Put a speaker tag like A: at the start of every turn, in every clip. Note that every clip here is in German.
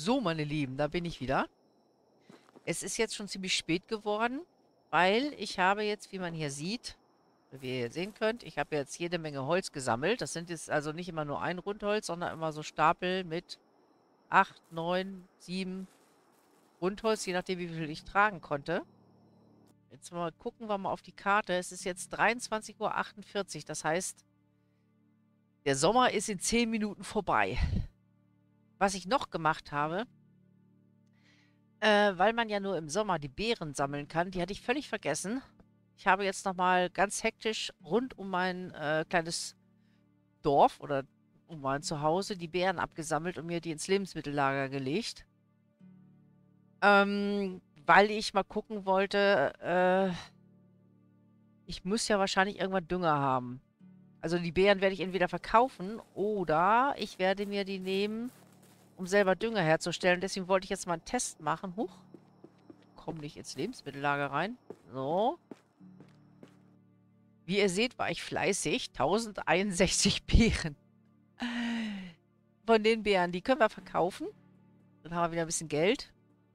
A: So, meine Lieben, da bin ich wieder. Es ist jetzt schon ziemlich spät geworden, weil ich habe jetzt, wie man hier sieht, wie ihr hier sehen könnt, ich habe jetzt jede Menge Holz gesammelt. Das sind jetzt also nicht immer nur ein Rundholz, sondern immer so Stapel mit 8, 9, 7 Rundholz, je nachdem, wie viel ich tragen konnte. Jetzt mal gucken wir mal auf die Karte. Es ist jetzt 23:48 Uhr. Das heißt, der Sommer ist in 10 Minuten vorbei. Was ich noch gemacht habe, weil man ja nur im Sommer die Beeren sammeln kann, die hatte ich völlig vergessen. Ich habe jetzt nochmal ganz hektisch rund um mein kleines Dorf oder um mein Zuhause die Beeren abgesammelt und mir die ins Lebensmittellager gelegt. Weil ich mal gucken wollte, ich muss ja wahrscheinlich irgendwann Dünger haben. Also die Beeren werde ich entweder verkaufen oder ich werde mir die nehmen, um selber Dünger herzustellen. Deswegen wollte ich jetzt mal einen Test machen. Huch, komm nicht ins Lebensmittellager rein. So. Wie ihr seht, war ich fleißig. 1061 Beeren. Von den Beeren, die können wir verkaufen. Dann haben wir wieder ein bisschen Geld.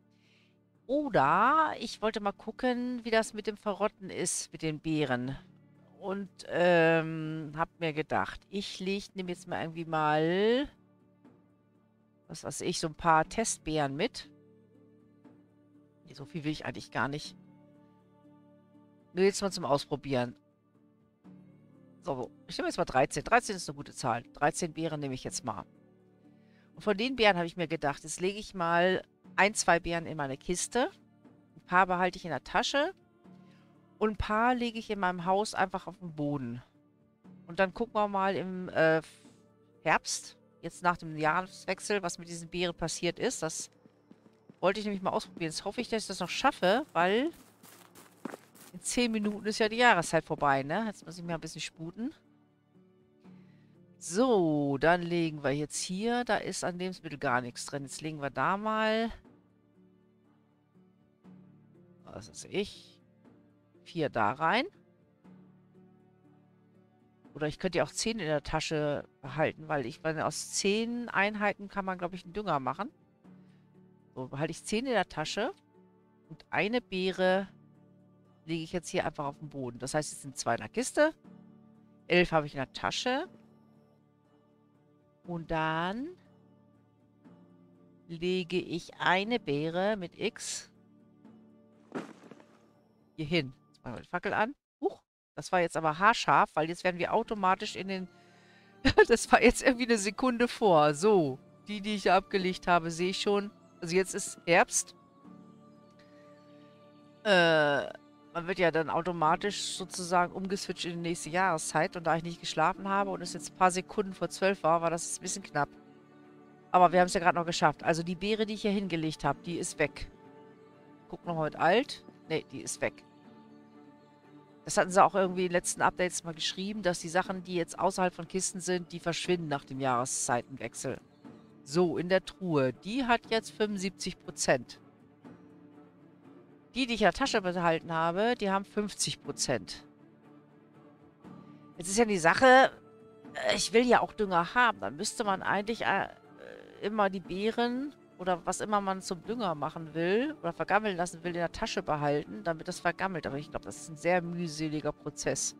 A: Oder ich wollte mal gucken, wie das mit dem Verrotten ist, mit den Beeren. Und hab mir gedacht, ich nehme jetzt mal irgendwie mal, was weiß ich, so ein paar Testbeeren mit. Nee, so viel will ich eigentlich gar nicht. Nur jetzt mal zum Ausprobieren. So, ich nehme jetzt mal 13. 13 ist eine gute Zahl. 13 Beeren nehme ich jetzt mal. Und von den Beeren habe ich mir gedacht, jetzt lege ich mal ein, zwei Beeren in meine Kiste. Ein paar behalte ich in der Tasche. Und ein paar lege ich in meinem Haus einfach auf den Boden. Und dann gucken wir mal im Herbst, jetzt nach dem Jahreswechsel, was mit diesen Beeren passiert ist. Das wollte ich nämlich mal ausprobieren. Jetzt hoffe ich, dass ich das noch schaffe, weil in 10 Minuten ist ja die Jahreszeit vorbei, ne? Jetzt muss ich mir ein bisschen sputen. So, dann legen wir jetzt hier. Da ist an Lebensmittel gar nichts drin. Jetzt legen wir da mal, was weiß ich, 4 da rein. Oder ich könnte ja auch 10 in der Tasche behalten, weil meine, aus 10 Einheiten kann man, glaube ich, einen Dünger machen. So, behalte ich 10 in der Tasche und eine Beere lege ich jetzt hier einfach auf den Boden. Das heißt, es sind 2 in der Kiste, 11 habe ich in der Tasche. Und dann lege ich eine Beere mit X hier hin. Jetzt machen wir die Fackel an. Huch, das war jetzt aber haarscharf, weil jetzt werden wir automatisch in den... Das war jetzt irgendwie eine Sekunde vor. So, die ich abgelegt habe, sehe ich schon. Also jetzt ist Herbst. Man wird ja dann automatisch sozusagen umgeswitcht in die nächste Jahreszeit. Und da ich nicht geschlafen habe und es jetzt ein paar Sekunden vor 12 war, war das ein bisschen knapp. Aber wir haben es ja gerade noch geschafft. Also die Beere, die ich hier hingelegt habe, die ist weg. Guck noch heute alt. Ne, die ist weg. Das hatten sie auch irgendwie in den letzten Updates mal geschrieben, dass die Sachen, die jetzt außerhalb von Kisten sind, die verschwinden nach dem Jahreszeitenwechsel. So, in der Truhe. Die hat jetzt 75%. Die ich in der Tasche behalten habe, die haben 50%. Jetzt ist ja die Sache, ich will ja auch Dünger haben. Dann müsste man eigentlich immer die Beeren oder was immer man zum Dünger machen will oder vergammeln lassen will, in der Tasche behalten, damit das vergammelt. Aber ich glaube, das ist ein sehr mühseliger Prozess.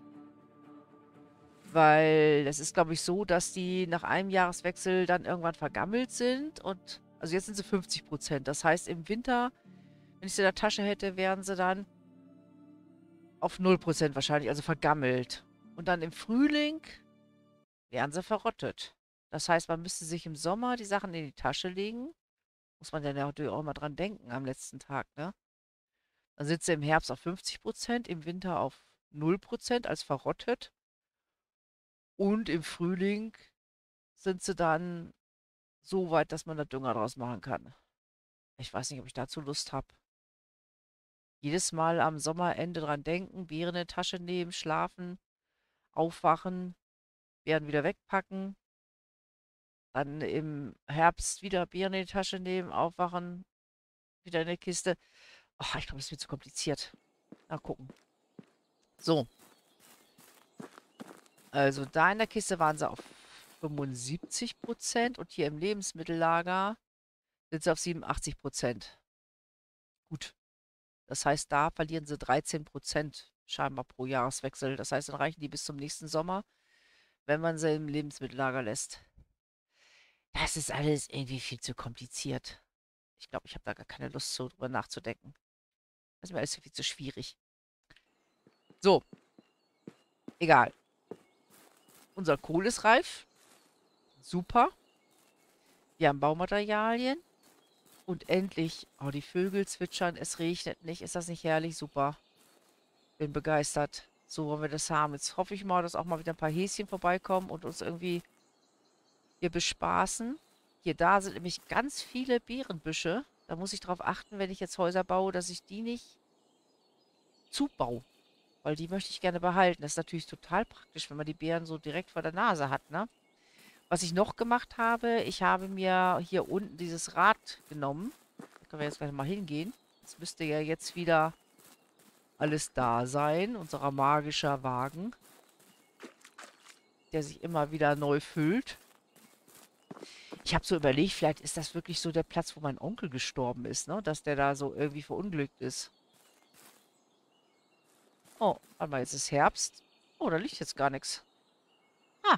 A: Weil es ist, glaube ich, so, dass die nach einem Jahreswechsel dann irgendwann vergammelt sind. Und also jetzt sind sie 50%. Das heißt, im Winter, wenn ich sie in der Tasche hätte, wären sie dann auf 0% wahrscheinlich, also vergammelt. Und dann im Frühling wären sie verrottet. Das heißt, man müsste sich im Sommer die Sachen in die Tasche legen. Muss man dann ja natürlich auch mal dran denken am letzten Tag, ne? Dann sind sie im Herbst auf 50%, im Winter auf 0% als verrottet. Und im Frühling sind sie dann so weit, dass man da Dünger draus machen kann. Ich weiß nicht, ob ich dazu Lust habe. Jedes Mal am Sommerende dran denken, Beeren in die Tasche nehmen, schlafen, aufwachen, Beeren wieder wegpacken, dann im Herbst wieder Beeren in die Tasche nehmen, aufwachen, wieder in die Kiste. Ach, ich glaube, das wird zu kompliziert. Mal gucken. So, also da in der Kiste waren sie auf 75% und hier im Lebensmittellager Sind sie auf 87%. Gut. Das heißt, da verlieren sie 13% scheinbar pro Jahreswechsel. Das heißt, dann reichen die bis zum nächsten Sommer, wenn man sie im Lebensmittellager lässt. Das ist alles irgendwie viel zu kompliziert. Ich glaube, ich habe da gar keine Lust, so drüber nachzudenken. Das ist mir alles viel zu schwierig. So, egal. Unser Kohl ist reif. Super. Wir haben Baumaterialien. Und endlich, oh, die Vögel zwitschern, es regnet nicht. Ist das nicht herrlich? Super. Bin begeistert. So wollen wir das haben. Jetzt hoffe ich mal, dass auch mal wieder ein paar Häschen vorbeikommen und uns irgendwie hier bespaßen. Hier, da sind nämlich ganz viele Beerenbüsche. Da muss ich darauf achten, wenn ich jetzt Häuser baue, dass ich die nicht zubaue. Weil die möchte ich gerne behalten. Das ist natürlich total praktisch, wenn man die Beeren so direkt vor der Nase hat, ne? Was ich noch gemacht habe, ich habe mir hier unten dieses Rad genommen. Da können wir jetzt gleich mal hingehen. Es müsste ja jetzt wieder alles da sein. Unser magischer Wagen, der sich immer wieder neu füllt. Ich habe so überlegt, vielleicht ist das wirklich so der Platz, wo mein Onkel gestorben ist, ne? Dass der da so irgendwie verunglückt ist. Oh, warte mal, jetzt ist Herbst. Oh, da liegt jetzt gar nichts. Ah,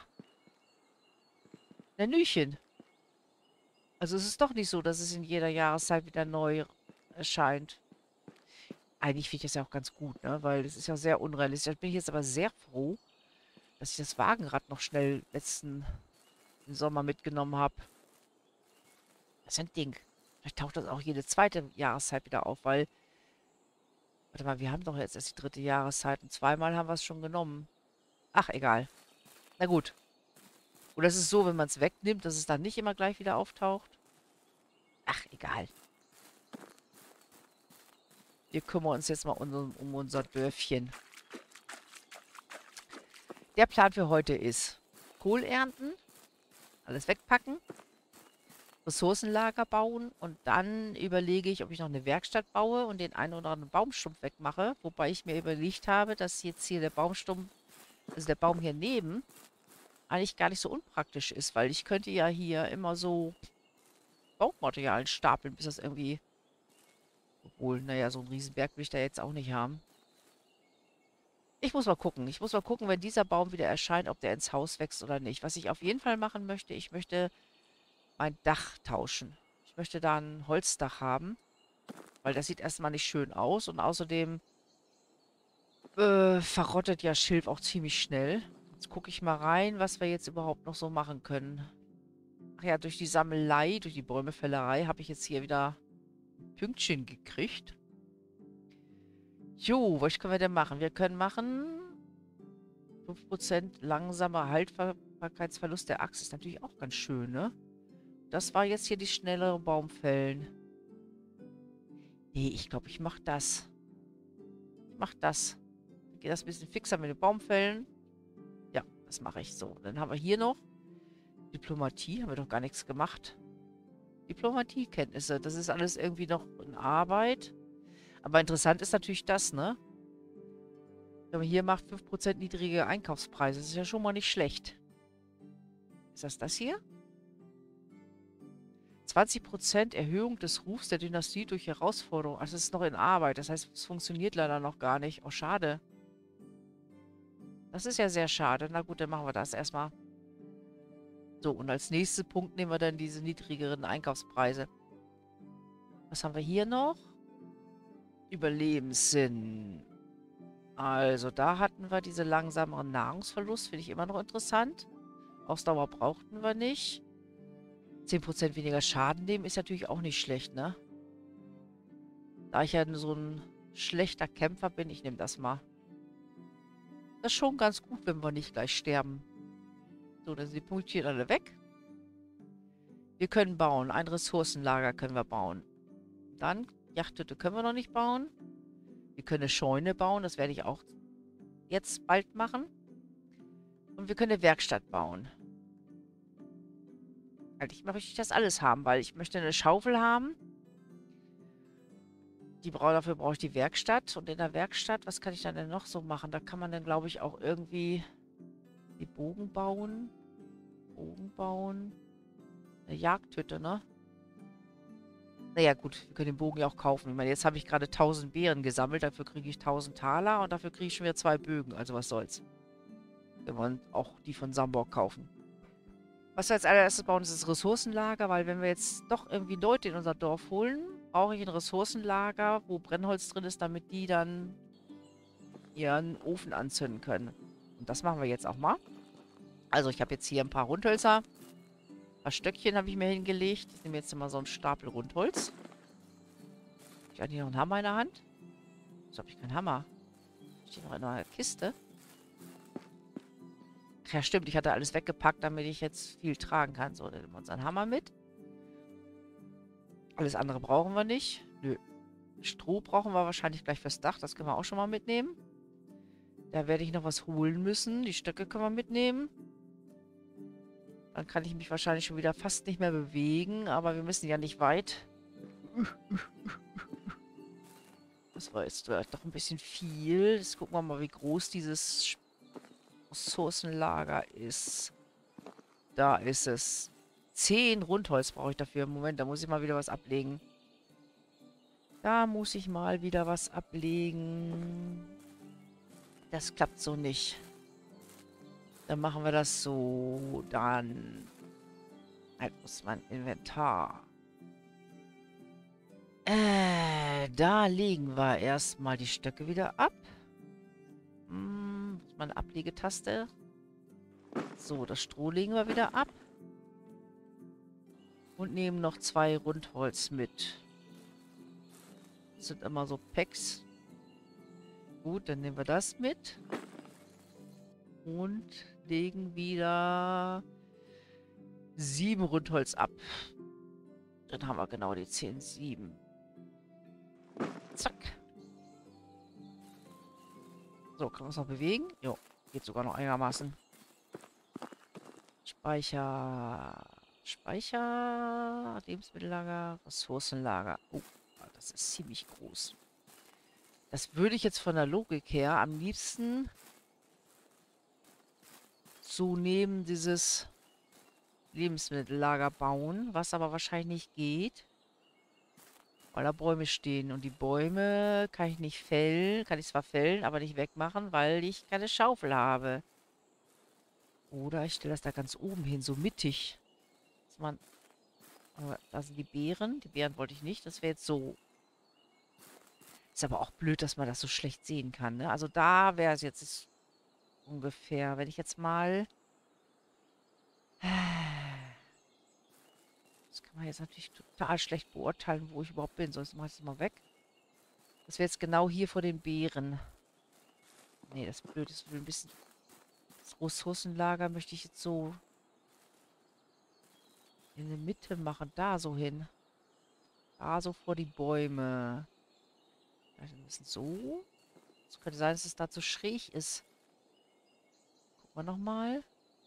A: ein Nüchen. Also es ist doch nicht so, dass es in jeder Jahreszeit wieder neu erscheint. Eigentlich finde ich das ja auch ganz gut, ne? Weil es ist ja sehr unrealistisch. Da bin ich jetzt aber sehr froh, dass ich das Wagenrad noch schnell letzten Sommer mitgenommen habe. Das ist ein Ding. Vielleicht taucht das auch jede zweite Jahreszeit wieder auf, weil... Warte mal, wir haben doch jetzt erst die dritte Jahreszeit und zweimal haben wir es schon genommen. Ach, egal. Na gut. Oder ist es so, wenn man es wegnimmt, dass es dann nicht immer gleich wieder auftaucht? Ach, egal. Wir kümmern uns jetzt mal um unser Dörfchen. Der Plan für heute ist Kohl ernten, alles wegpacken, Ressourcenlager bauen und dann überlege ich, ob ich noch eine Werkstatt baue und den einen oder anderen Baumstumpf wegmache. Wobei ich mir überlegt habe, dass jetzt hier der Baumstumpf, also der Baum hier neben, eigentlich gar nicht so unpraktisch ist, weil ich könnte ja hier immer so Baumaterialien stapeln, bis das irgendwie... Obwohl, naja, so einen Riesenberg will ich da jetzt auch nicht haben. Ich muss mal gucken. Ich muss mal gucken, wenn dieser Baum wieder erscheint, ob der ins Haus wächst oder nicht. Was ich auf jeden Fall machen möchte, ich möchte mein Dach tauschen. Ich möchte da ein Holzdach haben, weil das sieht erstmal nicht schön aus. Und außerdem verrottet ja Schilf auch ziemlich schnell. Jetzt gucke ich mal rein, was wir jetzt überhaupt noch so machen können. Ach ja, durch die Sammelei, durch die Bäumefällerei habe ich jetzt hier wieder ein Pünktchen gekriegt. Jo, was können wir denn machen? Wir können machen 5% langsamer Haltbarkeitsverlust der Achse. Ist natürlich auch ganz schön, ne? Das war jetzt hier die schnellere Baumfällen. Nee, ich glaube, ich mache das. Ich mache das. Dann geht das ein bisschen fixer mit den Baumfällen. Ja, das mache ich so. Dann haben wir hier noch Diplomatie. Haben wir doch gar nichts gemacht. Diplomatiekenntnisse. Das ist alles irgendwie noch in Arbeit. Aber interessant ist natürlich das, ne? Wenn man hier macht 5% niedrige Einkaufspreise. Das ist ja schon mal nicht schlecht. Ist das hier? 20% Erhöhung des Rufs der Dynastie durch Herausforderung. Also es ist noch in Arbeit. Das heißt, es funktioniert leider noch gar nicht. Oh, schade. Das ist ja sehr schade. Na gut, dann machen wir das erstmal. So, und als nächsten Punkt nehmen wir dann diese niedrigeren Einkaufspreise. Was haben wir hier noch? Überlebenssinn. Also, da hatten wir diese langsameren Nahrungsverlust. Finde ich immer noch interessant. Ausdauer brauchten wir nicht. 10% weniger Schaden nehmen ist natürlich auch nicht schlecht, ne? Da ich ja so ein schlechter Kämpfer bin, ich nehme das mal. Das ist schon ganz gut, wenn wir nicht gleich sterben. So, dann sind die Punktchen alle weg. Wir können bauen. Ein Ressourcenlager können wir bauen. Dann, Jachthütte können wir noch nicht bauen. Wir können eine Scheune bauen. Das werde ich auch jetzt bald machen. Und wir können eine Werkstatt bauen. Eigentlich möchte ich das alles haben, weil ich möchte eine Schaufel haben. Dafür brauche ich die Werkstatt. Und in der Werkstatt, was kann ich dann denn noch so machen? Da kann man dann, glaube ich, auch irgendwie die Bogen bauen. Bogen bauen. Eine Jagdhütte, ne? Naja, gut, wir können den Bogen ja auch kaufen. Ich meine, jetzt habe ich gerade 1000 Beeren gesammelt, dafür kriege ich 1000 Taler und dafür kriege ich schon wieder 2 Bögen. Also was soll's. Wir wollen auch die von Samborg kaufen. Was wir als allererstes bauen, ist das Ressourcenlager, weil wenn wir jetzt doch irgendwie Leute in unser Dorf holen, brauche ich ein Ressourcenlager, wo Brennholz drin ist, damit die dann ihren Ofen anzünden können. Und das machen wir jetzt auch mal. Also ich habe jetzt hier ein paar Rundhölzer. Ein paar Stöckchen habe ich mir hingelegt. Ich nehme jetzt immer so einen Stapel Rundholz. Ich habe hier noch einen Hammer in der Hand. Wieso habe ich keinen Hammer? Steht noch in einer Kiste. Ach ja, stimmt. Ich hatte alles weggepackt, damit ich jetzt viel tragen kann. So, dann nehmen wir unseren Hammer mit. Alles andere brauchen wir nicht. Nö. Stroh brauchen wir wahrscheinlich gleich fürs Dach. Das können wir auch schon mal mitnehmen. Da werde ich noch was holen müssen. Die Stöcke können wir mitnehmen. Dann kann ich mich wahrscheinlich schon wieder fast nicht mehr bewegen. Aber wir müssen ja nicht weit. Das war jetzt doch ein bisschen viel. Jetzt gucken wir mal, wie groß dieses Ressourcenlager ist. Da ist es. 10 Rundholz brauche ich dafür. Moment, da muss ich mal wieder was ablegen. Da muss ich mal wieder was ablegen. Das klappt so nicht. Dann machen wir das so. Dann halt muss mein Inventar. Da legen wir erstmal die Stöcke wieder ab. Meine Ablegetaste. So, das Stroh legen wir wieder ab. Und nehmen noch 2 Rundholz mit. Das sind immer so Packs. Gut, dann nehmen wir das mit. Und legen wieder 7 Rundholz ab. Dann haben wir genau die 10, 7. Zack. So, können wir uns noch bewegen? Jo, geht sogar noch einigermaßen. Speicher. Speicher. Lebensmittellager. Ressourcenlager. Oh, das ist ziemlich groß. Das würde ich jetzt von der Logik her am liebsten so neben dieses Lebensmittellager bauen, was aber wahrscheinlich nicht geht, weil da Bäume stehen. Und die Bäume kann ich nicht fällen, kann ich zwar fällen, aber nicht wegmachen, weil ich keine Schaufel habe. Oder ich stelle das da ganz oben hin, so mittig. Dass man, da sind die Beeren. Die Beeren wollte ich nicht. Das wäre jetzt so. Ist aber auch blöd, dass man das so schlecht sehen kann, ne? Also da wäre es jetzt ungefähr. Wenn ich jetzt mal. Das kann man jetzt natürlich total schlecht beurteilen, wo ich überhaupt bin. Sonst mache ich das mal weg. Das wäre jetzt genau hier vor den Beeren. Nee, das ist blöd. Das will ein bisschen. Das Ressourcenlager möchte ich jetzt so in der Mitte machen. Da so hin. Da so vor die Bäume. Vielleicht ein bisschen so. Es könnte sein, dass es da zu schräg ist. Gucken wir nochmal.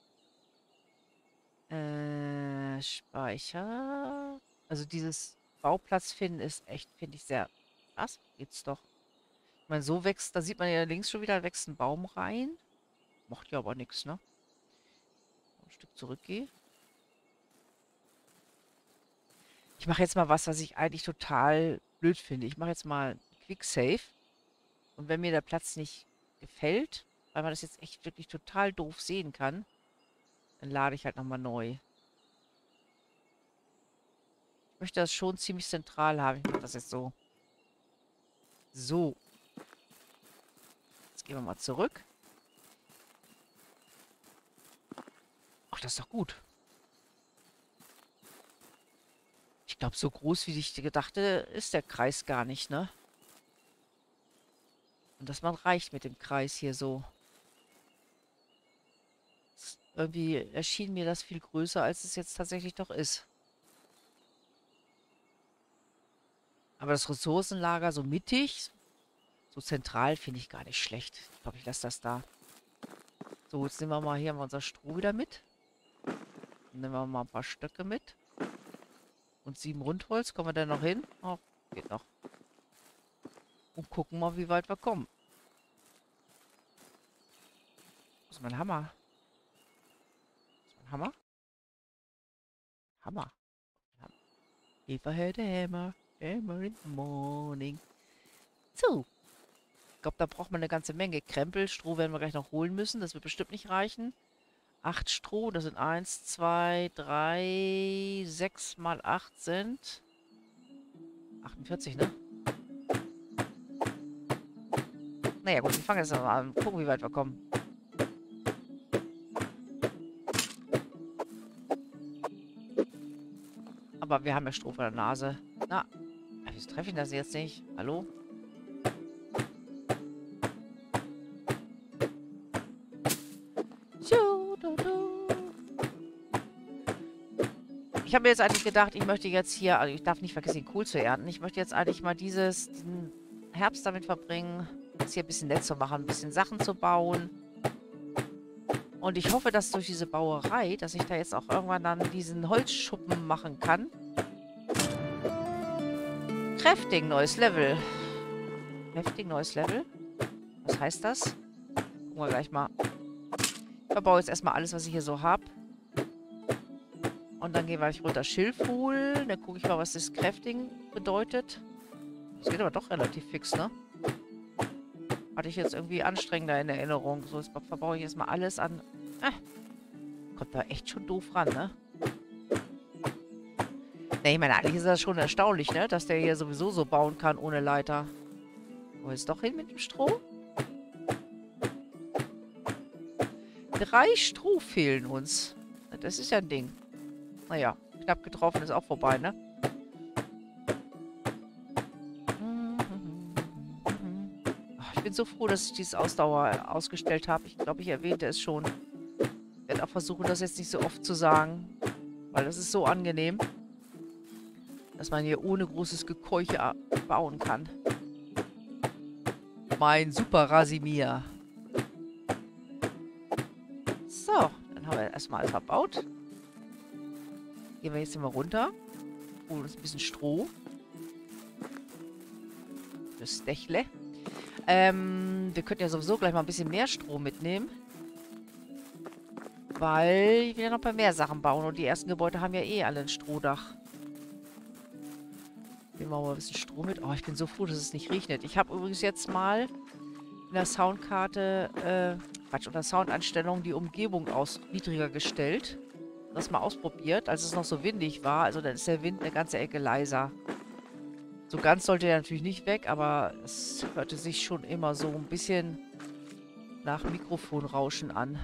A: Speicher. Also dieses Bauplatz finden ist echt, finde ich, sehr. Was? Geht's doch. Ich meine, so wächst, da sieht man ja links schon wieder, wächst ein Baum rein. Macht ja aber nichts, ne? Ein Stück zurückgehe. Ich mache jetzt mal was ich eigentlich total blöd finde. Ich mache jetzt mal Quick Save. Und wenn mir der Platz nicht gefällt, weil man das jetzt echt wirklich total doof sehen kann, dann lade ich halt nochmal neu. Ich möchte das schon ziemlich zentral haben. Ich mache das jetzt so. So. Jetzt gehen wir mal zurück. Ach, das ist doch gut. Ich glaube, so groß wie ich gedachte, ist der Kreis gar nicht, ne? Und dass man reicht mit dem Kreis hier so. Irgendwie erschien mir das viel größer, als es jetzt tatsächlich doch ist. Aber das Ressourcenlager so mittig, so zentral, finde ich gar nicht schlecht. Ich glaube, ich lasse das da. So, jetzt nehmen wir mal hier mal unser Stroh wieder mit. Dann nehmen wir mal ein paar Stöcke mit. Und 7 Rundholz. Kommen wir da noch hin? Oh, geht noch. Und gucken mal, wie weit wir kommen. Wo ist mein Hammer? Ist mein Hammer? Hammer. Hammer. If I had a hammer, hammer in the morning. So. Ich glaube, da braucht man eine ganze Menge Krempel. Stroh werden wir gleich noch holen müssen. Das wird bestimmt nicht reichen. 8 Stroh, das sind 1, 2, 3, 6 mal 8 sind 48, ne? Naja gut, wir fangen jetzt mal an. Gucken, wie weit wir kommen. Aber wir haben ja Stroh vor der Nase. Na, wieso treffe ich das jetzt nicht? Hallo? Ich habe mir jetzt eigentlich gedacht, ich möchte jetzt hier, also ich darf nicht vergessen, den Kohl zu ernten. Ich möchte jetzt eigentlich mal diesen Herbst damit verbringen, es hier ein bisschen nett zu machen, ein bisschen Sachen zu bauen. Und ich hoffe, dass durch diese Bauerei, dass ich da jetzt auch irgendwann dann diesen Holzschuppen machen kann. Crafting, neues Level. Crafting, neues Level? Was heißt das? Gucken wir gleich mal. Ich verbaue jetzt erstmal alles, was ich hier so habe. Und dann gehen wir gleich runter Schilf holen. Dann gucke ich mal, was das Crafting bedeutet. Das geht aber doch relativ fix, ne? Hatte ich jetzt irgendwie anstrengender in Erinnerung. So, jetzt verbaue ich erstmal alles an. Kommt da echt schon doof ran, ne? Ne, ich meine, eigentlich ist das schon erstaunlich, ne? Dass der hier sowieso so bauen kann ohne Leiter. Wo ist doch hin mit dem Stroh? 3 Stroh fehlen uns. Das ist ja ein Ding. Naja, knapp getroffen ist auch vorbei, ne? Ach, ich bin so froh, dass ich dieses Ausdauer ausgestellt habe. Ich glaube, ich erwähnte es schon. Ich werde auch versuchen, das jetzt nicht so oft zu sagen. Weil das ist so angenehm. Dass man hier ohne großes Gekeuche bauen kann. Mein Super Rasimir. So, dann haben wir erstmal alles verbaut. Gehen wir jetzt hier mal runter. Holen uns ein bisschen Stroh. Das Dächle. Wir könnten ja sowieso gleich mal ein bisschen mehr Stroh mitnehmen. Weil wir ja noch bei mehr Sachen bauen. Und die ersten Gebäude haben ja eh alle ein Strohdach. Nehmen wir mal ein bisschen Stroh mit. Oh, ich bin so froh, dass es nicht regnet. Ich habe übrigens jetzt mal in der Soundkarte, unter Soundeinstellungen die Umgebung niedriger gestellt. Das mal ausprobiert, als es noch so windig war. Also dann ist der Wind eine ganze Ecke leiser. So ganz sollte er natürlich nicht weg, aber es hörte sich schon immer so ein bisschen nach Mikrofonrauschen an.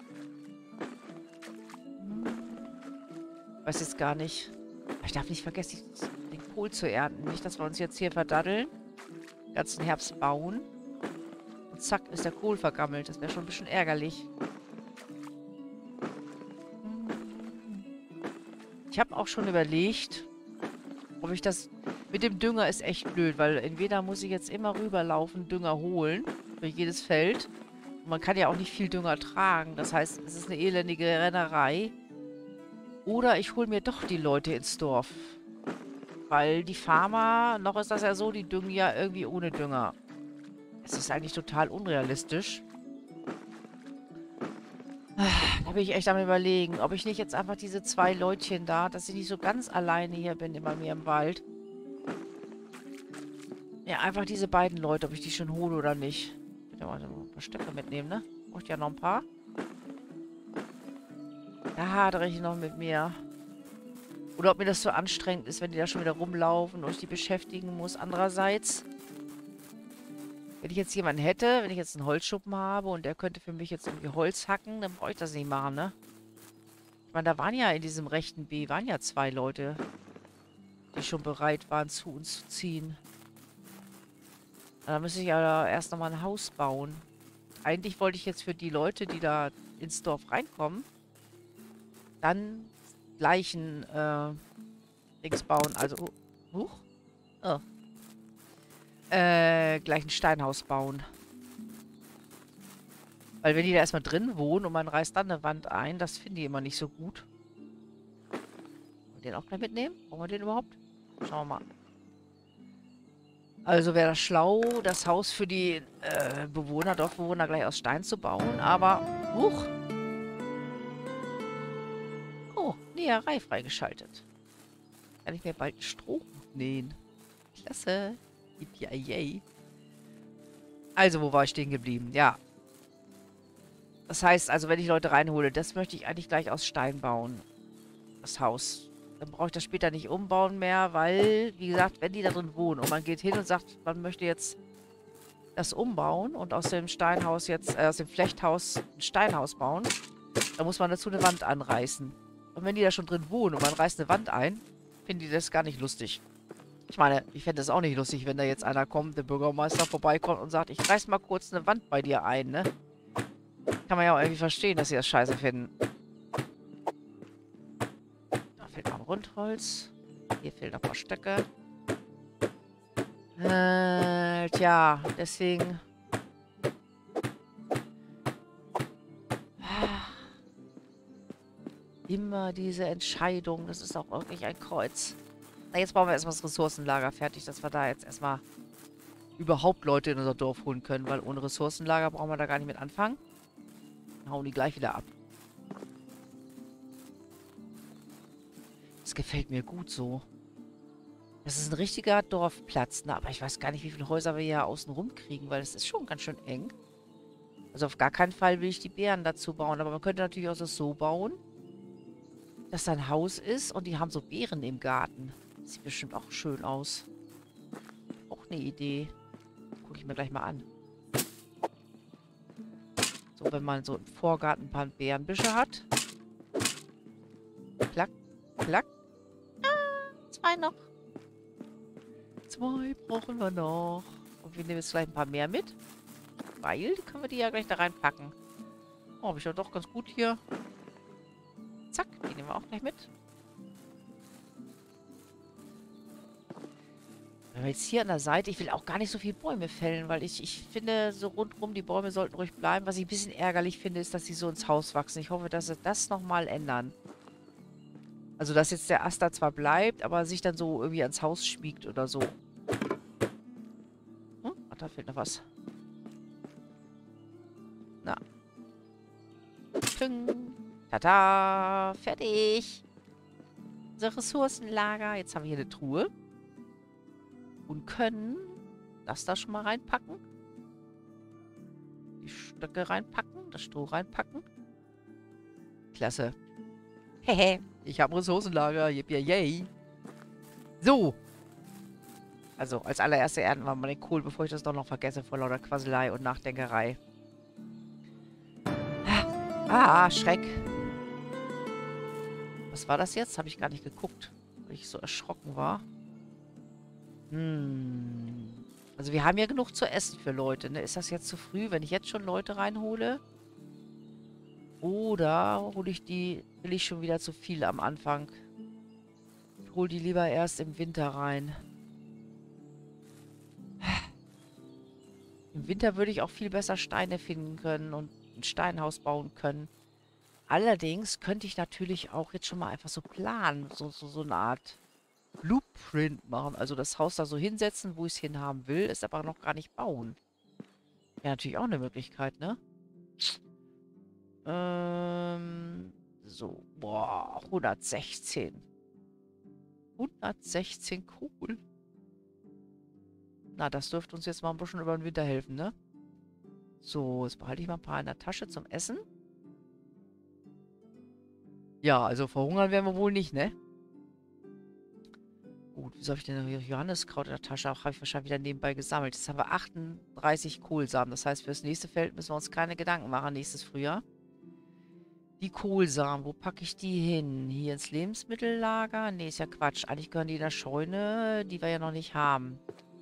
A: Weiß jetzt gar nicht. Ich darf nicht vergessen, den Kohl zu ernten. Nicht, dass wir uns jetzt hier verdaddeln. Den ganzen Herbst bauen. Und zack, ist der Kohl vergammelt. Das wäre schon ein bisschen ärgerlich. Ich habe auch schon überlegt, ob ich das... Mit dem Dünger ist echt blöd, weil entweder muss ich jetzt immer rüberlaufen, Dünger holen, für jedes Feld. Und man kann ja auch nicht viel Dünger tragen. Das heißt, es ist eine elendige Rennerei. Oder ich hole mir doch die Leute ins Dorf. Weil die Farmer, noch ist das ja so, die düngen ja irgendwie ohne Dünger. Es ist eigentlich total unrealistisch. Da bin ich echt am Überlegen, ob ich nicht jetzt einfach diese 2 Leutchen da, dass ich nicht so ganz alleine hier bin bei mir im Wald. Ja, einfach diese beiden Leute, ob ich die schon hole oder nicht. Ich will ja mal ein paar Stöcke mitnehmen, ne? Braucht ja noch ein paar. Da hadere ich noch mit mir. Oder ob mir das so anstrengend ist, wenn die da schon wieder rumlaufen und ich die beschäftigen muss. Andererseits, wenn ich jetzt jemanden hätte, wenn ich jetzt einen Holzschuppen habe und der könnte für mich jetzt irgendwie Holz hacken, dann brauche ich das nicht machen, ne? Ich meine, da waren ja in diesem rechten B, waren ja 2 Leute, die schon bereit waren, zu uns zu ziehen. Da müsste ich ja erst nochmal ein Haus bauen. Eigentlich wollte ich jetzt für die Leute, die da ins Dorf reinkommen, dann gleich ein Dings bauen. Also, gleich ein Steinhaus bauen. Weil wenn die da erstmal drin wohnen und man reißt dann eine Wand ein, das finden die immer nicht so gut. Wollen wir den auch gleich mitnehmen? Brauchen wir den überhaupt? Schauen wir mal. Also wäre das schlau, das Haus für die Dorfbewohner gleich aus Stein zu bauen. Aber, Oh, Näherei freigeschaltet. Kann ich mir bald einen Strohhut nähen. Klasse. Yippie. Also, wo war ich stehen geblieben? Ja. Das heißt, also, wenn ich Leute reinhole, das möchte ich eigentlich gleich aus Stein bauen. Das Haus. Dann brauche ich das später nicht umbauen mehr, weil, wie gesagt, wenn die da drin wohnen und man geht hin und sagt, man möchte jetzt das umbauen und aus dem Steinhaus jetzt, aus dem Flechthaus ein Steinhaus bauen, dann muss man dazu eine Wand anreißen. Und wenn die da schon drin wohnen und man reißt eine Wand ein, finden die das gar nicht lustig. Ich meine, ich fände das auch nicht lustig, wenn da jetzt einer kommt, der Bürgermeister vorbeikommt und sagt, ich reiß mal kurz eine Wand bei dir ein, ne? Kann man ja auch irgendwie verstehen, dass sie das scheiße finden. Da fehlt noch ein Rundholz. Hier fehlen noch ein paar Stöcke. Tja, deswegen... Immer diese Entscheidung. Das ist auch wirklich ein Kreuz. Na, jetzt bauen wir erstmal das Ressourcenlager fertig, dass wir da jetzt erstmal überhaupt Leute in unser Dorf holen können, weil ohne Ressourcenlager brauchen wir da gar nicht mit anfangen. Dann hauen die gleich wieder ab. Das gefällt mir gut so. Das ist ein richtiger Dorfplatz, ne? Aber ich weiß gar nicht, wie viele Häuser wir hier außen rum kriegen, weil es ist schon ganz schön eng. Also auf gar keinen Fall will ich die Bären dazu bauen, aber man könnte natürlich auch das so bauen, dass da ein Haus ist und die haben so Beeren im Garten. Sieht bestimmt auch schön aus. Auch eine Idee. Gucke ich mir gleich mal an. So, wenn man so im Vorgarten ein paar Beerenbüsche hat. Klack, klack. Ah, 2 noch. 2 brauchen wir noch. Und wir nehmen jetzt gleich ein paar mehr mit. Weil, die können wir die ja gleich da reinpacken. Oh, habe ich ja doch ganz gut hier. Zack, die nehmen wir auch gleich mit. Wenn wir jetzt hier an der Seite, ich will auch gar nicht so viele Bäume fällen, weil ich finde, so rundherum, die Bäume sollten ruhig bleiben. Was ich ein bisschen ärgerlich finde, ist, dass sie so ins Haus wachsen. Ich hoffe, dass sie das nochmal ändern. Also, dass jetzt der Ast da zwar bleibt, aber sich dann so irgendwie ans Haus schmiegt oder so. Hm? Ach, da fehlt noch was. Na. Tschüng. Tada. Fertig. Unser Ressourcenlager. Jetzt haben wir hier eine Truhe. Und können das da schon mal reinpacken. Die Stöcke reinpacken. Das Stroh reinpacken. Klasse. Hehe. Ich habe ein Ressourcenlager. Yippie. So. Also, als allererste ernten wir mal den Kohl, bevor ich das doch noch vergesse vor lauter Quasselei und Nachdenkerei. Ah, Schreck. Was war das jetzt? Habe ich gar nicht geguckt, weil ich so erschrocken war. Also wir haben ja genug zu essen für Leute, ne? Ist das jetzt zu früh, wenn ich jetzt schon Leute reinhole? Oder will ich schon wieder zu viel am Anfang? Ich hole die lieber erst im Winter rein. Im Winter würde ich auch viel besser Steine finden können und ein Steinhaus bauen können. Allerdings könnte ich natürlich auch jetzt schon mal einfach so planen, so eine Art Blueprint machen. Also das Haus da so hinsetzen, wo ich es hinhaben will, ist aber noch gar nicht bauen. Wäre natürlich auch eine Möglichkeit, ne? So, boah, 116. 116 Kohl. Na, das dürfte uns jetzt mal ein bisschen über den Winter helfen, ne? So, jetzt behalte ich mal ein paar in der Tasche zum Essen. Ja, also verhungern werden wir wohl nicht, ne? Gut, wieso habe ich denn noch Johanniskraut in der Tasche? Auch habe ich wahrscheinlich wieder nebenbei gesammelt. Jetzt haben wir 38 Kohlsamen. Das heißt, für das nächste Feld müssen wir uns keine Gedanken machen, nächstes Frühjahr. Die Kohlsamen, wo packe ich die hin? Hier ins Lebensmittellager? Nee, ist ja Quatsch. Eigentlich gehören die in der Scheune, die wir ja noch nicht haben.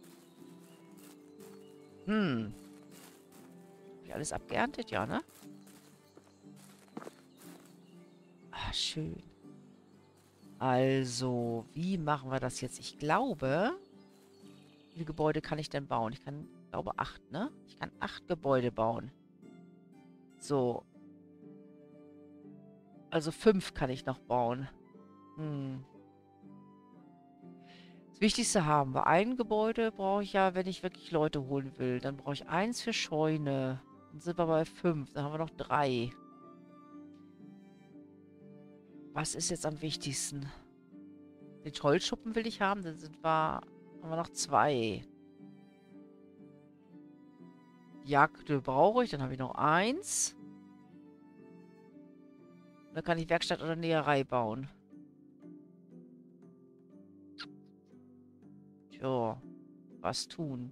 A: Habe ich alles abgeerntet? Ja, ne? Ah, schön. Also, wie machen wir das jetzt? Ich glaube, wie viele Gebäude kann ich denn bauen? Ich glaube 8, ne? Ich kann 8 Gebäude bauen. So. Also 5 kann ich noch bauen. Das Wichtigste haben wir. Ein Gebäude brauche ich ja, wenn ich wirklich Leute holen will. Dann brauche ich 1 für Scheune. Dann sind wir bei 5. Dann haben wir noch 3. Was ist jetzt am wichtigsten? Den Holzschuppen will ich haben. Dann haben wir noch 2. Jagdöl brauche ich. Dann habe ich noch 1. Dann kann ich Werkstatt oder Näherei bauen. Tja, was tun?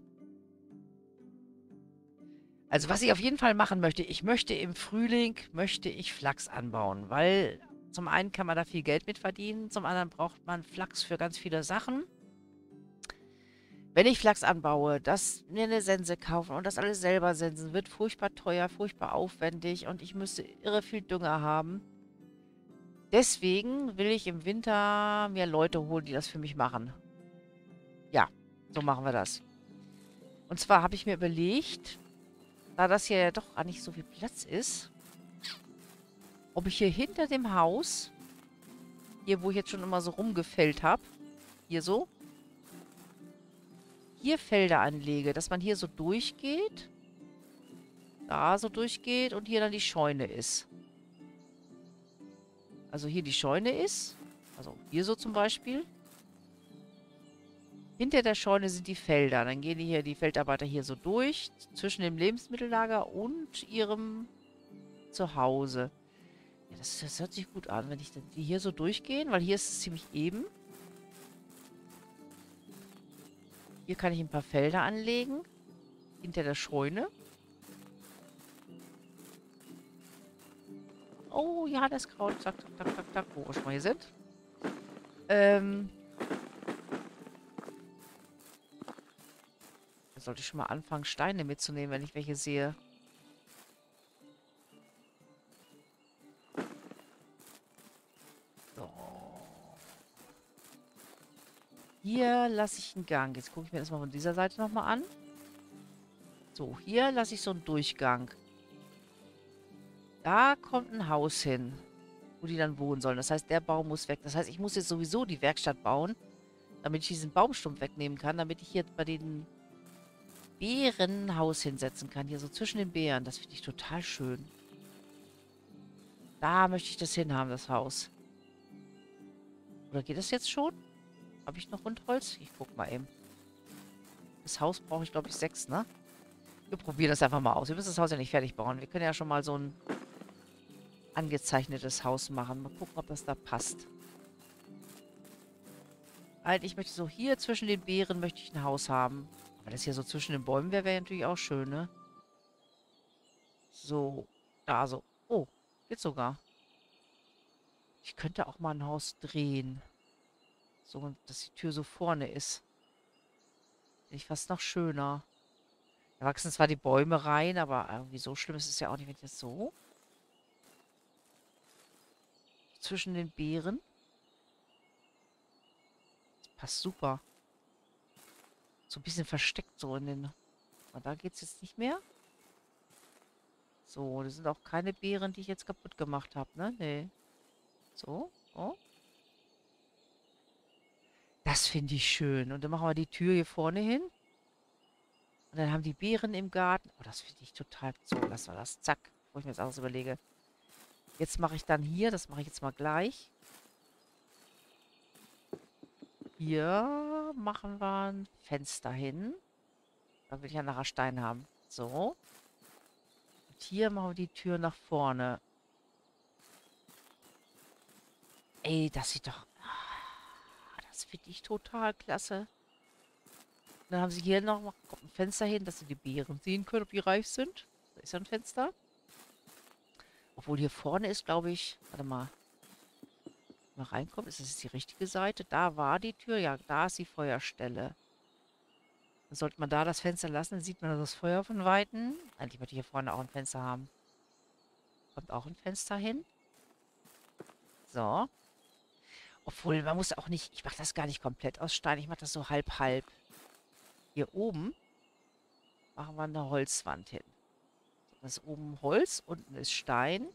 A: Also was ich auf jeden Fall machen möchte, ich möchte im Frühling, Flachs anbauen, weil zum einen kann man da viel Geld mit verdienen, zum anderen braucht man Flachs für ganz viele Sachen. Wenn ich Flachs anbaue, mir eine Sense kaufen und das alles selber sensen, wird furchtbar teuer, furchtbar aufwendig und ich müsste irre viel Dünger haben. Deswegen will ich im Winter mir Leute holen, die das für mich machen. Ja, so machen wir das. Und zwar habe ich mir überlegt, da das hier ja doch gar nicht so viel Platz ist, ob ich hier hinter dem Haus, hier wo ich jetzt schon immer so rumgefällt habe, hier so, hier Felder anlege, dass man hier so durchgeht, da so durchgeht und hier dann die Scheune ist. Also hier die Scheune ist, also hier so zum Beispiel. Hinter der Scheune sind die Felder. Dann gehen die Feldarbeiter hier so durch, zwischen dem Lebensmittellager und ihrem Zuhause. Ja, das hört sich gut an, wenn die hier so durchgehen, weil hier ist es ziemlich eben. Hier kann ich ein paar Felder anlegen. Hinter der Scheune. Oh, ja, das Kraut. Zack, zack, zack, zack, zack. Wo wir schon mal hier sind. Da sollte ich schon mal anfangen, Steine mitzunehmen, wenn ich welche sehe. So. Hier lasse ich einen Gang. Jetzt gucke ich mir das mal von dieser Seite nochmal an. So, hier lasse ich so einen Durchgang. Da kommt ein Haus hin, wo die dann wohnen sollen. Das heißt, der Baum muss weg. Das heißt, ich muss jetzt sowieso die Werkstatt bauen, damit ich diesen Baumstumpf wegnehmen kann, damit ich hier bei den Beeren ein Haus hinsetzen kann. Hier so zwischen den Beeren. Das finde ich total schön. Da möchte ich das hinhaben, das Haus. Oder geht das jetzt schon? Habe ich noch Rundholz? Ich guck mal eben. Das Haus brauche ich, glaube ich, 6, ne? Wir probieren das einfach mal aus. Wir müssen das Haus ja nicht fertig bauen. Wir können ja schon mal so ein angezeichnetes Haus machen. Mal gucken, ob das da passt. Eigentlich möchte ich so hier zwischen den Beeren möchte ich ein Haus haben. Aber das hier so zwischen den Bäumen wäre natürlich auch schön, ne? So, da so. Oh, geht sogar. Ich könnte auch mal ein Haus drehen. So, dass die Tür so vorne ist. Finde ich fast noch schöner. Da wachsen zwar die Bäume rein, aber irgendwie so schlimm ist es ja auch nicht, wenn ich das so zwischen den Beeren. Das passt super. So ein bisschen versteckt so in den... Aber da geht es jetzt nicht mehr. So, das sind auch keine Beeren, die ich jetzt kaputt gemacht habe, ne? Nee. So, oh. Das finde ich schön. Und dann machen wir die Tür hier vorne hin. Und dann haben die Beeren im Garten. Oh, das finde ich total... So, lassen wir das. Zack. Bevor ich mir jetzt alles überlege. Jetzt mache ich dann hier, das mache ich jetzt mal gleich. Hier machen wir ein Fenster hin. Da will ich ja nachher Stein haben. So. Und hier machen wir die Tür nach vorne. Ey, das sieht doch... Das finde ich total klasse. Dann haben sie hier noch kommt ein Fenster hin, dass sie die Beeren sehen können, ob die reif sind. Da ist ja ein Fenster. Obwohl hier vorne ist, glaube ich... Warte mal. Mal reinkommt. Ist das jetzt die richtige Seite? Da war die Tür. Ja, da ist die Feuerstelle. Dann sollte man da das Fenster lassen, dann sieht man das Feuer von Weitem. Eigentlich möchte ich hier vorne auch ein Fenster haben. Kommt auch ein Fenster hin. So. Obwohl, man muss auch nicht... Ich mache das gar nicht komplett aus Stein. Ich mache das so halb-halb. Hier oben machen wir eine Holzwand hin. Das ist oben Holz, unten ist Stein.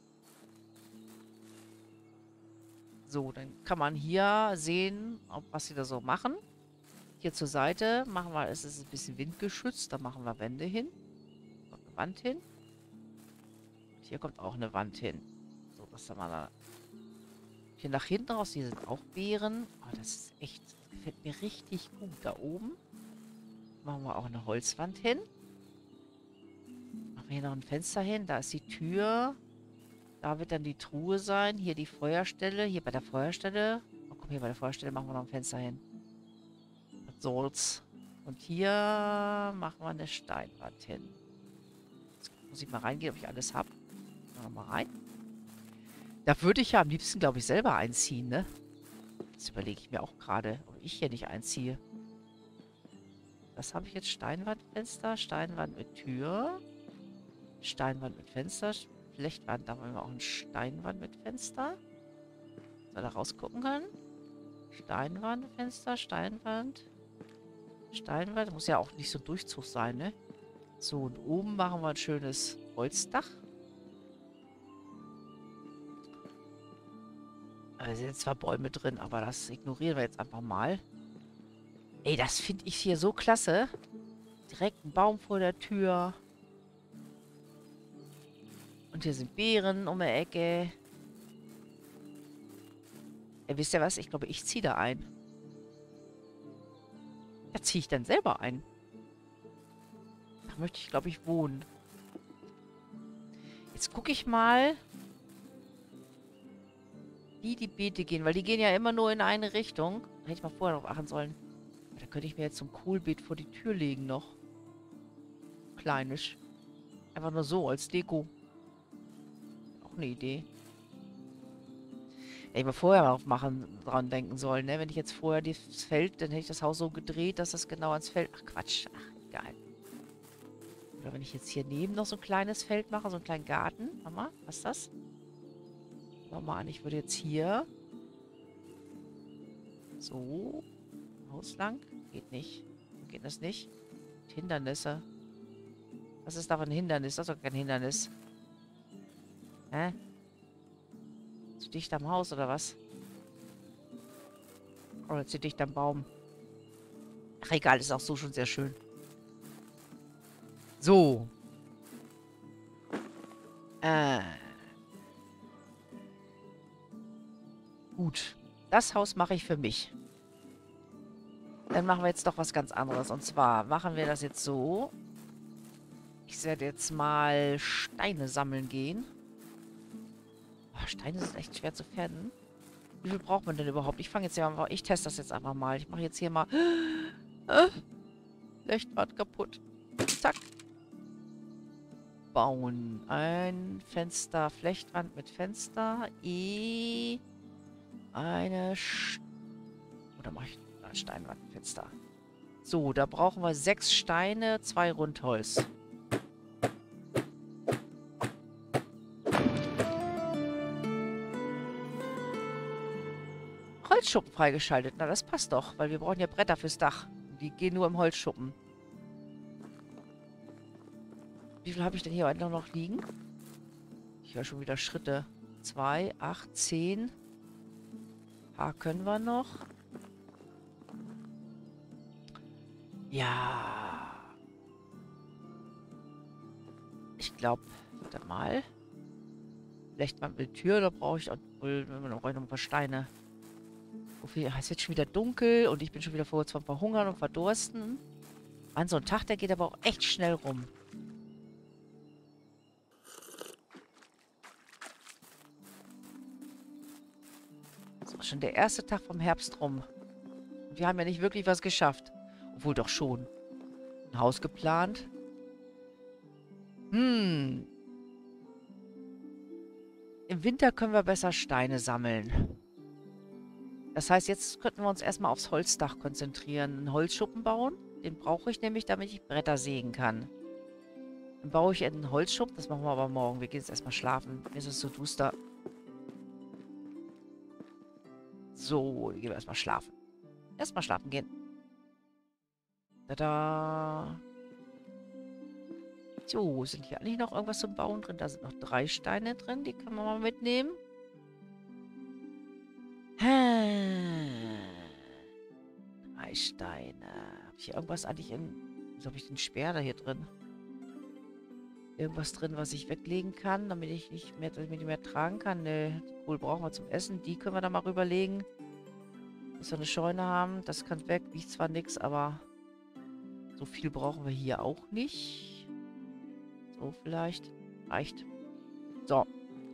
A: So, dann kann man hier sehen, was sie da so machen. Hier zur Seite machen wir, es ist ein bisschen windgeschützt, da machen wir Wände hin. Kommt eine Wand hin. Und hier kommt auch eine Wand hin. So, dass da mal Hier nach hinten raus, hier sind auch Beeren. Oh, das ist echt, das gefällt mir richtig gut. Da oben machen wir auch eine Holzwand hin. Machen wir hier noch ein Fenster hin. Da ist die Tür. Da wird dann die Truhe sein. Hier die Feuerstelle. Hier bei der Feuerstelle. Oh, guck, hier bei der Feuerstelle machen wir noch ein Fenster hin. Was soll's. Und hier machen wir eine Steinwand hin. Jetzt muss ich mal reingehen, ob ich alles habe. Mal rein. Da würde ich ja am liebsten, glaube ich, selber einziehen, ne? Das überlege ich mir auch gerade, ob ich hier nicht einziehe. Das habe ich jetzt. Steinwandfenster, Steinwand mit Tür. Steinwand mit Fenster. Flechtwand, da wollen wir auch eine Steinwand mit Fenster. Soll da rausgucken können. Steinwand, Fenster, Steinwand. Steinwand. Muss ja auch nicht so ein Durchzug sein, ne? So, und oben machen wir ein schönes Holzdach. Da sind zwar Bäume drin, aber das ignorieren wir jetzt einfach mal. Ey, das finde ich hier so klasse. Direkt ein Baum vor der Tür. Und hier sind Beeren um die Ecke. Ey, wisst ihr was? Ich glaube, ich ziehe da ein. Da ziehe ich dann selber ein. Da möchte ich, glaube ich, wohnen. Jetzt gucke ich mal, wie die Beete gehen. Weil die gehen ja immer nur in eine Richtung. Hätte ich mal vorher darauf achten sollen. Da könnte ich mir jetzt so ein Kohlbeet vor die Tür legen noch. Kleines. Einfach nur so, als Deko. Auch eine Idee. Hätte ich mal vorher dran denken sollen, ne? Wenn ich jetzt vorher das Feld, dann hätte ich das Haus so gedreht, dass das genau ans Feld... Ach, Quatsch. Ach, egal. Oder wenn ich jetzt hier neben noch so ein kleines Feld mache, so einen kleinen Garten. Mama, was ist das? Schau mal an, ich würde jetzt hier... So... Haus lang? Geht nicht. Geht das nicht? Hindernisse. Was ist da für ein Hindernis? Das ist doch kein Hindernis. Hä? Zu dicht am Haus, oder was? Oder zu dicht am Baum? Ach, egal, ist auch so schon sehr schön. So. Gut. Das Haus mache ich für mich. Dann machen wir jetzt doch was ganz anderes. Und zwar machen wir das jetzt so. Ich werde jetzt mal Steine sammeln gehen. Oh, Steine sind echt schwer zu finden. Wie viel braucht man denn überhaupt? Ich fange jetzt ja einfach... Ich teste das jetzt einfach mal. Ich mache jetzt hier mal... Flechtwand kaputt. Zack. Bauen. Ein Fenster. Flechtwand mit Fenster. Eine... Oder mache ich ein Steinwandfenster? So, da brauchen wir 6 Steine, 2 Rundholz. Holzschuppen freigeschaltet. Na, das passt doch, weil wir brauchen ja Bretter fürs Dach. Die gehen nur im Holzschuppen. Wie viel habe ich denn hier noch liegen? Ich höre schon wieder Schritte. 2, 8, 10. Paar können wir noch. Ja. Ich glaube, warte mal. Vielleicht mal mit Tür, da brauche ich auch noch ein paar Steine. Es ist jetzt schon wieder dunkel und ich bin schon wieder kurz vom Verhungern und Verdursten. An so einem Tag, der geht aber auch echt schnell rum. So, schon der erste Tag vom Herbst rum. Und wir haben ja nicht wirklich was geschafft. Obwohl doch schon. Ein Haus geplant. Im Winter können wir besser Steine sammeln. Das heißt, jetzt könnten wir uns erstmal aufs Holzdach konzentrieren. Einen Holzschuppen bauen. Den brauche ich nämlich, damit ich Bretter sägen kann. Dann baue ich einen Holzschuppen. Das machen wir aber morgen. Wir gehen jetzt erstmal schlafen. Mir ist es so duster. So, gehen wir erstmal schlafen. Erstmal schlafen gehen. Tada. So, sind hier eigentlich noch irgendwas zum Bauen drin? Da sind noch 3 Steine drin. Die können wir mal mitnehmen. 3 Steine. Habe ich hier irgendwas eigentlich in... Wieso habe ich den Speer da hier drin? irgendwas drin, was ich weglegen kann, damit ich nicht mehr, damit ich mehr tragen kann? Ne, die Kohl brauchen wir zum Essen. Die können wir dann mal rüberlegen. Dass wir eine Scheune haben. Das kann weg. Wiegt zwar nichts, aber so viel brauchen wir hier auch nicht. So vielleicht. Reicht. So.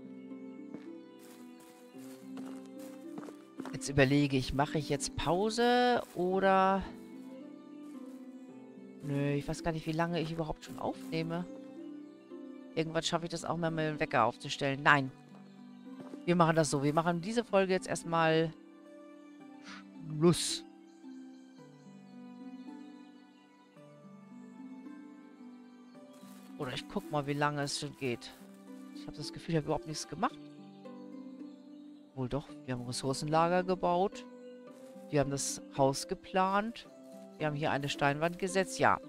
A: Jetzt überlege ich, mache ich jetzt Pause oder... Nö, ich weiß gar nicht, wie lange ich überhaupt schon aufnehme. Irgendwann schaffe ich das auch mal mit dem Wecker aufzustellen. Nein. Wir machen das so. Wir machen diese Folge jetzt erstmal Schluss. Oder ich guck mal, wie lange es schon geht. Ich habe das Gefühl, ich habe überhaupt nichts gemacht. Wohl doch, wir haben Ressourcenlager gebaut. Wir haben das Haus geplant. Wir haben hier eine Steinwand gesetzt. Ja.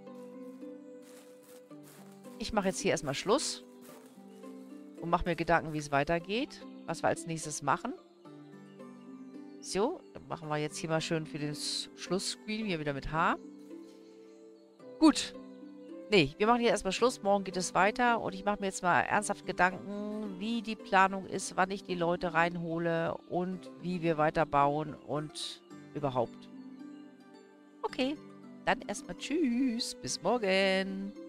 A: Ich mache jetzt hier erstmal Schluss. Und mache mir Gedanken, wie es weitergeht. Was wir als nächstes machen. So, dann machen wir jetzt hier mal schön für den Schlussscreen hier wieder mit H. Gut. Nee, wir machen hier erstmal Schluss. Morgen geht es weiter. Und ich mache mir jetzt mal ernsthaft Gedanken, wie die Planung ist, wann ich die Leute reinhole und wie wir weiterbauen und überhaupt. Okay, dann erstmal tschüss. Bis morgen.